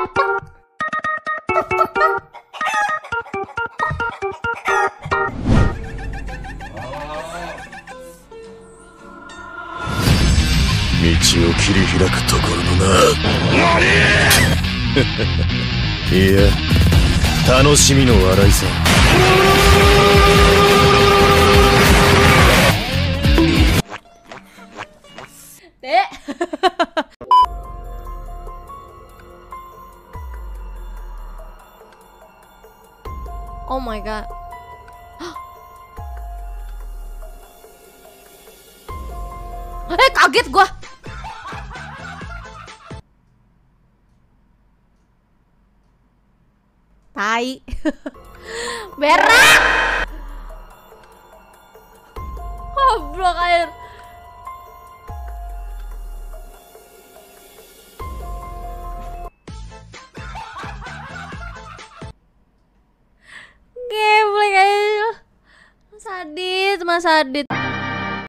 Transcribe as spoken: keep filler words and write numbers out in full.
道を切り開くところのな。いや、楽しみの笑いさ。 えOh my god. Eh, kaget gua. Tai. Berak. Goblok air. Geblek aja. Sadis, Mas Sadis.